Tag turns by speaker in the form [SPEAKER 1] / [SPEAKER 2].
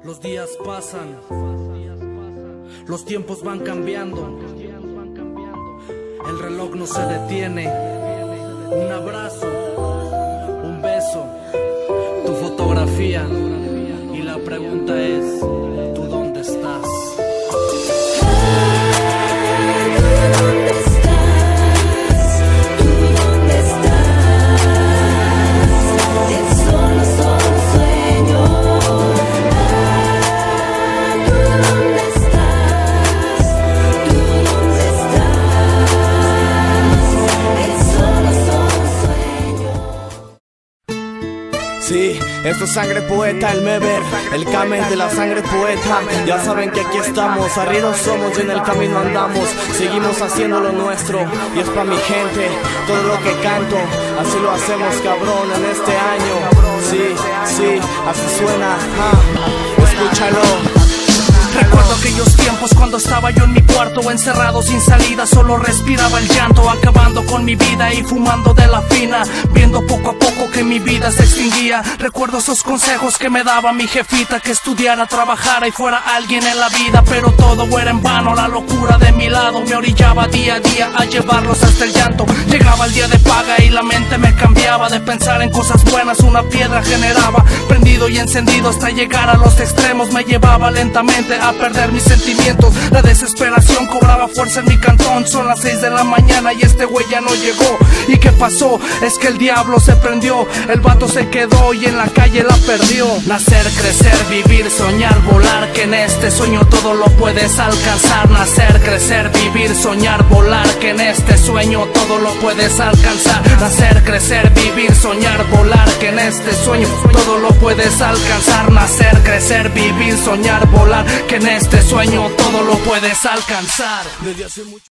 [SPEAKER 1] Los días pasan, los tiempos van cambiando, el reloj no se detiene. Un abrazo, un beso, tu fotografía, y la pregunta es, ¿tú dónde estás?
[SPEAKER 2] Sí, esto es Sangre Poeta, el Meber, el Kamen de la Sangre Poeta. Ya saben que aquí estamos, arriba somos y en el camino andamos. Seguimos haciendo lo nuestro y es pa' mi gente, todo lo que canto, así lo hacemos cabrón en este año. Sí, así suena, escúchalo.
[SPEAKER 1] Recuerdo aquellos tiempos cuando estaba yo en mi cuarto, encerrado sin salida, solo respiraba el llanto, acabando con mi vida y fumando de la fina, viendo poco a poco que mi vida se extinguía. Recuerdo esos consejos que me daba mi jefita, que estudiara, trabajara y fuera alguien en la vida, pero todo era en vano, la locura de mi lado me orillaba día a día a llevarlos hasta el llanto. Llegaba el día de paga y la mente me cambiaba, de pensar en cosas buenas una piedra generaba, prendido y encendido hasta llegar a los extremos, me llevaba lentamente a perder mis sentimientos. La desesperación cobraba fuerza en mi cantón. Son las 6 de la mañana y este güey ya no llegó. ¿Y qué pasó? Es que el diablo se prendió, el vato se quedó y en la calle la perdió. Nacer, crecer, vivir, soñar, volar, que en este sueño todo lo puedes alcanzar. Nacer, crecer, vivir, soñar, volar, que en este sueño todo lo puedes alcanzar. Nacer, crecer, vivir, soñar, volar, que en este sueño todo lo puedes alcanzar. Nacer, crecer, vivir, soñar, volar, que en este sueño todo lo puedes alcanzar. Desde hace mucho